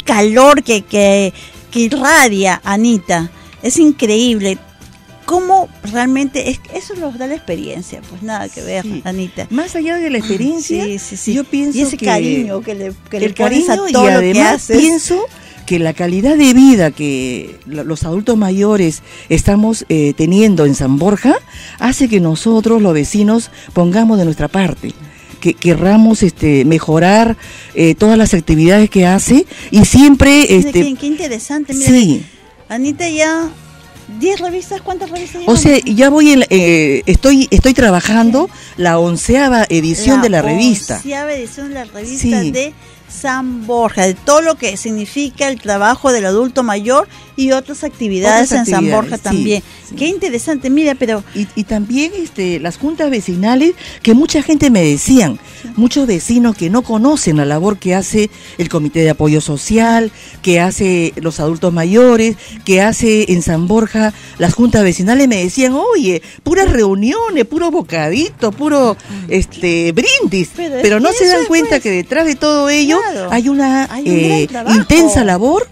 calor que irradia Anita, es increíble. ¿Cómo realmente eso nos da la experiencia? Pues nada que ver, sí. Anita. Más allá de la experiencia, sí. Yo pienso y ese cariño que le pones a todo y además lo que haces. Pienso que la calidad de vida que los adultos mayores estamos teniendo en San Borja hace que nosotros, los vecinos, pongamos de nuestra parte. Que querramos mejorar todas las actividades que hace y siempre... Qué interesante, mira, sí. Anita ya... 10 revistas, ¿cuántas revistas llevamos? O sea, ya voy estoy trabajando la 11ª edición de la revista. La 11ª edición de la revista de San Borja, de todo lo que significa el trabajo del adulto mayor y otras actividades en San Borja también. Sí. Qué interesante, mira, pero... Y también las juntas vecinales, que mucha gente me decían, muchos vecinos que no conocen la labor que hace el Comité de Apoyo Social, que hace los adultos mayores, que hace en San Borja las juntas vecinales, me decían, oye, puras reuniones, puro bocadito, puro brindis, pero no se dan cuenta que detrás de todo ello hay una intensa labor,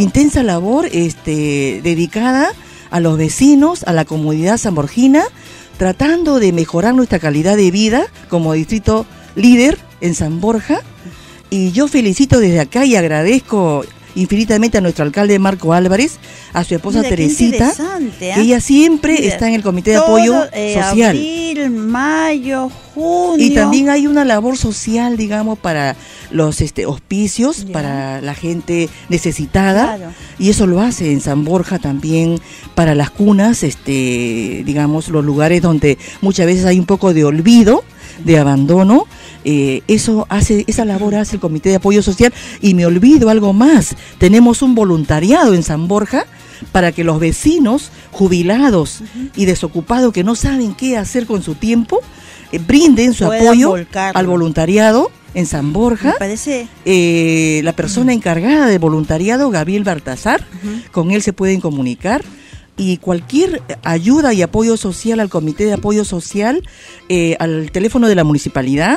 dedicada a los vecinos, a la comunidad sanborgina, tratando de mejorar nuestra calidad de vida como distrito líder en San Borja. Y yo felicito desde acá y agradezco infinitamente a nuestro alcalde Marco Álvarez, a su esposa Teresita, que ella siempre está en el Comité de Apoyo Social. Abril, mayo, junio. Y también hay una labor social, digamos, para los hospicios, para la gente necesitada, y eso lo hace en San Borja también para las cunas, digamos, los lugares donde muchas veces hay un poco de olvido, de abandono. Esa labor hace el Comité de Apoyo Social. Y me olvido algo más, tenemos un voluntariado en San Borja para que los vecinos jubilados y desocupados que no saben qué hacer con su tiempo, brinden su apoyo al voluntariado en San Borja. Me parece... la persona encargada de voluntariado, Gabriel Baltazar, con él se pueden comunicar. Y cualquier ayuda y apoyo social al Comité de Apoyo Social, al teléfono de la municipalidad,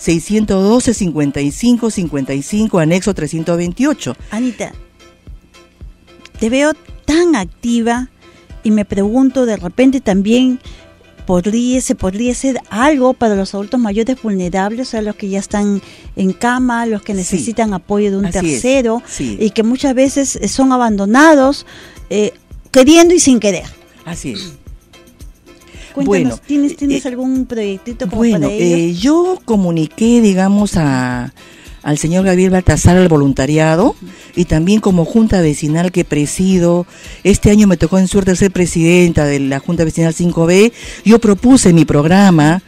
612-55-55, anexo 328. Anita, te veo tan activa y me pregunto, de repente también se podría hacer algo para los adultos mayores vulnerables, o sea, los que ya están en cama, los que necesitan apoyo de un tercero, y que muchas veces son abandonados, queriendo y sin querer. Así es. Cuéntanos, ¿tienes algún proyectito como para ellos? Yo comuniqué, digamos, al señor Gabriel Baltazar, al voluntariado, y también como junta vecinal que presido. Este año me tocó en suerte ser presidenta de la Junta Vecinal 5B. Yo propuse en mi programa,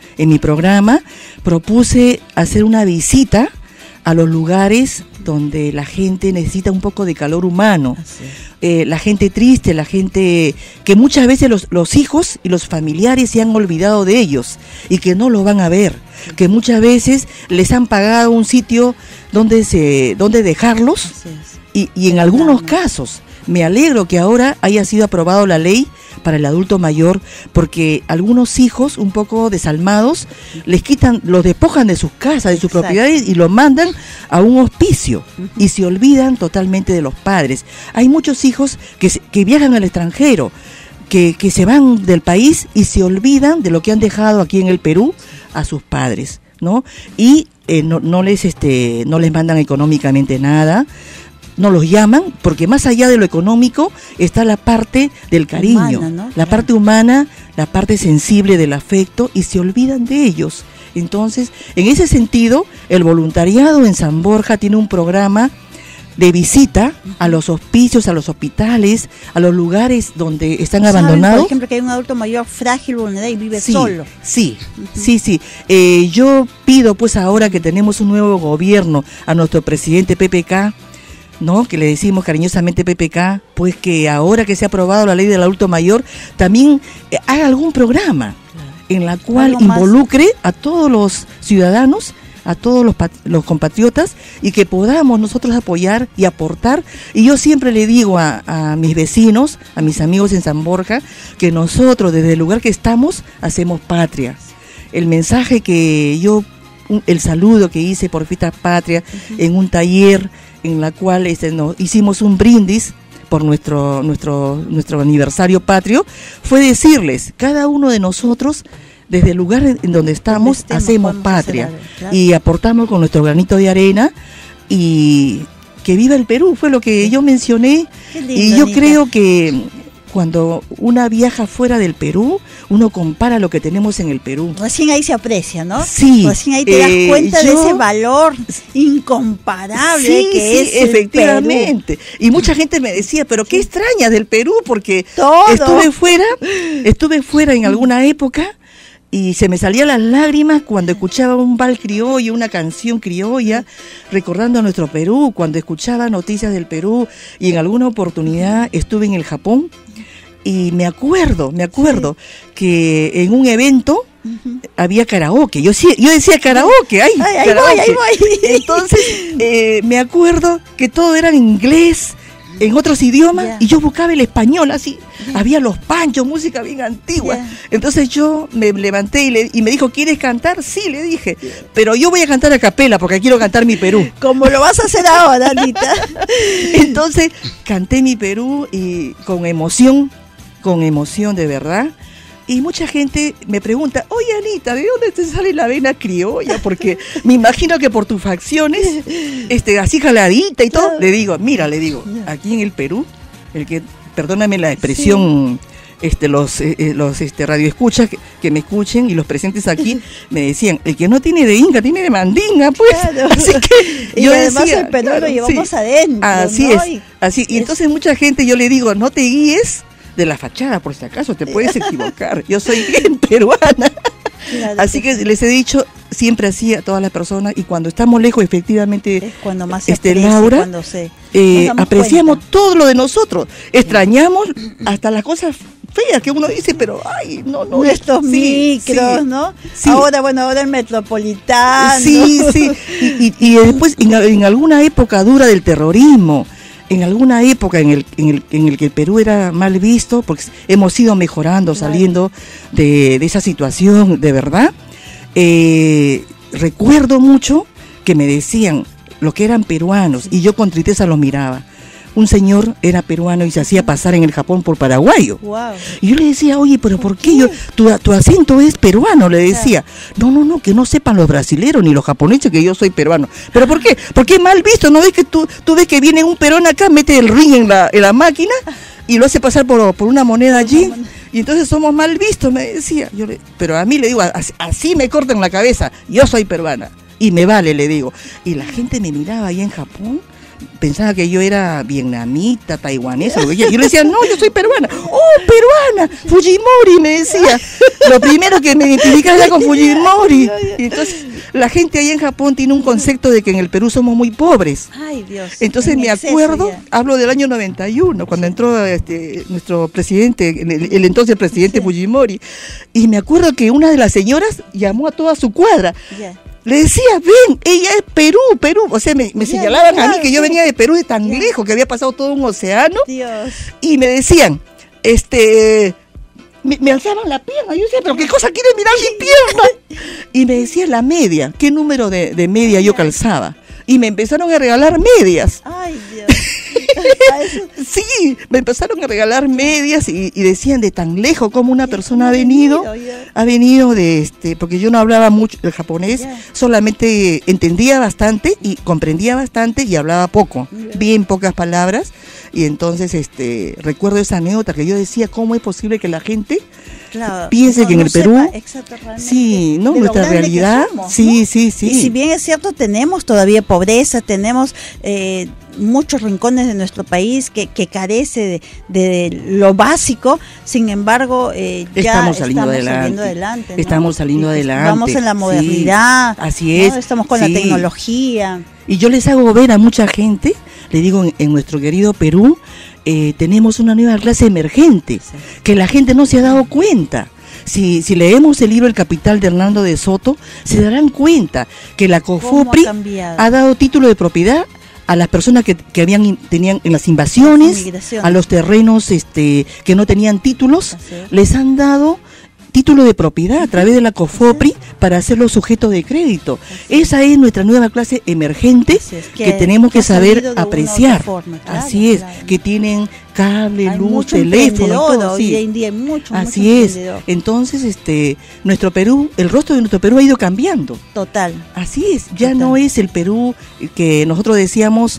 propuse hacer una visita a los lugares donde la gente necesita un poco de calor humano. La gente triste, la gente que muchas veces los hijos y los familiares se han olvidado de ellos y que no lo van a ver, que muchas veces les han pagado un sitio donde dejarlos, y en algunos casos me alegro que ahora haya sido aprobado la ley para el adulto mayor, porque algunos hijos un poco desalmados los despojan de sus casas, de sus propiedades, y los mandan a un hospicio y se olvidan totalmente de los padres. Hay muchos hijos que viajan al extranjero, que se van del país y se olvidan de lo que han dejado aquí en el Perú a sus padres, ¿no? Y no les mandan económicamente nada. No los llaman, porque más allá de lo económico está la parte del cariño, humana, ¿no? La parte humana, la parte sensible del afecto, y se olvidan de ellos. Entonces, en ese sentido, el voluntariado en San Borja tiene un programa de visita a los hospicios, a los hospitales, a los lugares donde están abandonados. Por ejemplo, que hay un adulto mayor frágil, vulnerable y vive solo. Sí. Yo pido, pues, ahora que tenemos un nuevo gobierno, a nuestro presidente PPK, ¿no?, que le decimos cariñosamente PPK, pues que ahora que se ha aprobado la ley del adulto mayor, también haga algún programa en la cual involucre a todos los ciudadanos, a todos los compatriotas, y que podamos nosotros apoyar y aportar. Y yo siempre le digo a mis vecinos, a mis amigos en San Borja, que nosotros desde el lugar que estamos hacemos patria. El mensaje el saludo que hice por Fiestas Patrias en un taller en la cual hicimos un brindis por nuestro aniversario patrio, fue decirles, cada uno de nosotros, desde el lugar en donde estamos, hacemos patria, claro, y aportamos con nuestro granito de arena, y que viva el Perú, fue lo que yo mencioné. Lindo, y yo creo que cuando una viaja fuera del Perú, uno compara lo que tenemos en el Perú. Recién ahí se aprecia, ¿no? Sí. Recién ahí te das cuenta de ese valor incomparable, sí, que es efectivamente. Perú. Y mucha gente me decía, pero qué extraña del Perú, porque estuve fuera en alguna época, y se me salían las lágrimas cuando escuchaba un bal criollo, una canción criolla, recordando a nuestro Perú, cuando escuchaba noticias del Perú, y en alguna oportunidad estuve en el Japón, y me acuerdo que en un evento había karaoke. Yo decía karaoke, ahí voy. Entonces me acuerdo que todo era en inglés, en otros idiomas, y yo buscaba el español, así, había los panchos, música bien antigua, entonces yo me levanté y me dijo, ¿quieres cantar? Sí, le dije, pero yo voy a cantar a capela, porque quiero cantar mi Perú. Como lo vas a hacer ahora, Anita. Entonces, canté mi Perú, y con emoción de verdad. Y mucha gente me pregunta, oye Anita, ¿de dónde te sale la vena criolla? Porque me imagino que por tus facciones, así jaladita y todo. Claro. Le digo, aquí en el Perú, perdóname la expresión, los radioescuchas que me escuchen, y los presentes aquí me decían, el que no tiene de inga, tiene de mandinga, pues. Claro. Así que y yo además decía, el Perú lo llevamos adentro. Así, ¿no? Así. Y entonces mucha gente, yo le digo, no te guíes de la fachada, por si acaso te puedes equivocar. Yo soy bien peruana. Claro, así que les he dicho siempre así a todas las personas, y cuando estamos lejos, efectivamente, es cuando más se aprecia, Laura, cuando apreciamos todo lo de nosotros, extrañamos hasta las cosas feas que uno dice, pero ay, no. Estos micros, ¿no? Sí. Ahora el metropolitano. Sí. Y después, en alguna época dura del terrorismo, en alguna época en el que el Perú era mal visto, porque hemos ido mejorando, saliendo de esa situación, de verdad. Recuerdo mucho que me decían los que eran peruanos, y yo con tristeza los miraba. Un señor era peruano y se hacía pasar en el Japón por paraguayo. Wow. Y yo le decía, oye, pero ¿por qué? Tu acento es peruano, le decía. No, que no sepan los brasileros ni los japoneses que yo soy peruano. ¿Pero por qué? Porque es mal visto, ¿no ves que tú ves que viene un peruano acá, mete el ring en la máquina y lo hace pasar por una moneda allí? Y entonces somos mal vistos, me decía. Pero a mí le digo, así me cortan la cabeza, yo soy peruana. Y me vale, le digo. Y la gente me miraba ahí en Japón, pensaba que yo era vietnamita, taiwanesa. Yo le decía, no, yo soy peruana. ¡Oh, peruana! Fujimori, me decía. Lo primero que me identificaba era con Fujimori. Y entonces la gente ahí en Japón tiene un concepto de que en el Perú somos muy pobres. Ay, Dios. Entonces me acuerdo, hablo del año 91, cuando entró nuestro presidente, el entonces presidente Fujimori. Y me acuerdo que una de las señoras llamó a toda su cuadra. Le decía, ven, ella es Perú. O sea, me señalaban a mí que yo venía de Perú, de tan lejos, que había pasado todo un océano. Dios. Y me decían, me alzaban la pierna. Yo decía, pero ¿qué cosa quiere mirar mi pierna? Y me decía la media, qué número de media yo calzaba. Y me empezaron a regalar medias. Ay, Dios. Sí, me empezaron a regalar medias y decían de tan lejos como una persona ha venido porque yo no hablaba mucho el japonés, solamente entendía bastante y comprendía bastante y hablaba poco, bien pocas palabras, y entonces recuerdo esa anécdota que yo decía, ¿cómo es posible que la gente piense que en el Perú, nuestra realidad, sí. Y si bien es cierto, tenemos todavía pobreza, tenemos muchos rincones de nuestro país que carece de lo básico, sin embargo, estamos saliendo adelante. Estamos saliendo adelante. Vamos en la modernidad. Así es. Estamos con la tecnología. Y yo les hago ver a mucha gente, le digo, en nuestro querido Perú, tenemos una nueva clase emergente, que la gente no se ha dado cuenta. Si leemos el libro El Capital de Hernando de Soto, se darán cuenta que la COFOPRI ha dado título de propiedad a las personas que tenían en las invasiones, a los terrenos que no tenían títulos, les han dado título de propiedad a través de la COFOPRI para hacerlo sujeto de crédito. Esa es nuestra nueva clase emergente que tenemos que saber apreciar. Forma, claro, así es, claro. que tienen cable, Hay luz, mucho teléfono, y todo, emprendedor, sí. hoy en día hay mucho Así es. emprendedor. Entonces, nuestro Perú, el rostro de nuestro Perú ha ido cambiando. Total. Así es, ya Total. no es el Perú que nosotros decíamos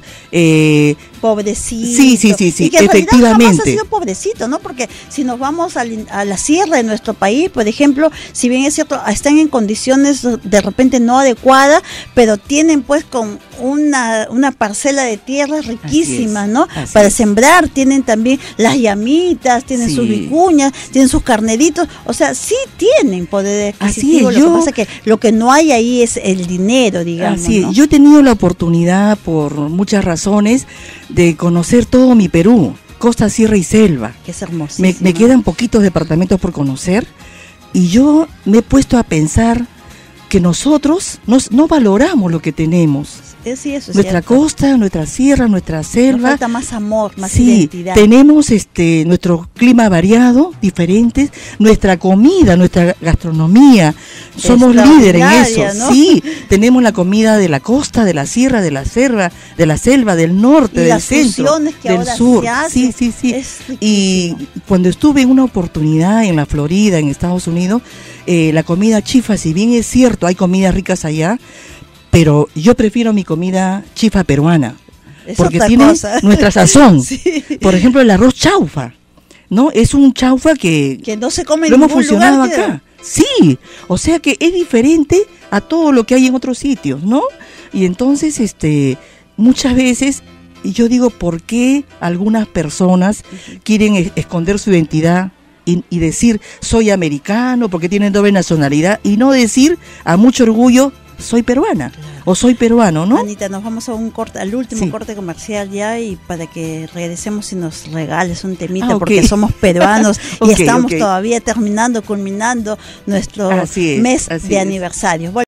Pobrecito. Sí, Y que en realidad efectivamente. jamás ha sido pobrecito, ¿no? Porque si nos vamos a la sierra de nuestro país, por ejemplo, si bien es cierto, están en condiciones de repente no adecuadas, pero tienen pues con una parcela de tierra riquísima, ¿no? Para sembrar, tienen también las llamitas, tienen sus vicuñas, tienen sus carneritos, o sea, sí tienen poder adquisitivo. Así es, lo que pasa es que lo que no hay ahí es el dinero, digamos. Así es, ¿no? yo he tenido la oportunidad, por muchas razones, de conocer todo mi Perú, costa, sierra y selva. Que es hermosísimo. Me quedan poquitos departamentos por conocer y yo me he puesto a pensar que nosotros no valoramos lo que tenemos. Sí, eso es Nuestra cierto. costa, nuestra sierra, nuestra selva. Nos falta más amor, más sí, identidad. tenemos nuestro clima variado, diferentes, nuestra comida, nuestra gastronomía, somos líderes en eso, ¿no? sí, tenemos la comida de la costa, de la sierra, de la selva, del norte, Y del las centro, fusiones que del ahora sur, se hacen, sí. es Y riquísimo. cuando estuve en una oportunidad en la Florida, en Estados Unidos, la comida chifa, si bien es cierto, hay comidas ricas allá, pero yo prefiero mi comida chifa peruana, Es porque otra tiene cosa. nuestra sazón. Sí. Por ejemplo, el arroz chaufa, ¿no? Es un chaufa que no se come en lo hemos ningún fusionado lugar, acá. Sí, o sea que es diferente a todo lo que hay en otros sitios, ¿no? Y entonces, muchas veces yo digo, ¿por qué algunas personas quieren esconder su identidad? Y decir, soy americano, porque tienen doble nacionalidad, y no decir a mucho orgullo, soy peruana, o soy peruano, ¿no? Anita, nos vamos a un corte, al último corte comercial ya, y para que regresemos y nos regales un temita, porque somos peruanos y estamos todavía culminando nuestro mes de aniversario.